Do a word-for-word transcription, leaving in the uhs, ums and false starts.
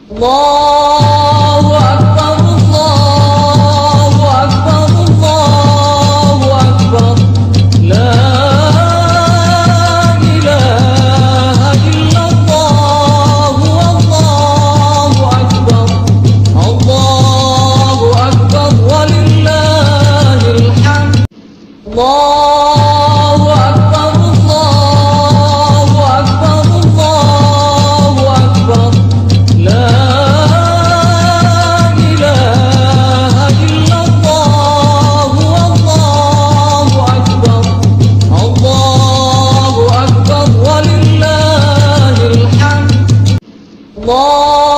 Allahu Akbar, Allahu Akbar, Allahu Akbar. La ilaha illallah, Allahu Akbar. Allahu Akbar walillahil hamd. Allahu Akbar, Allahu Akbar, Allahu Akbar. La Allah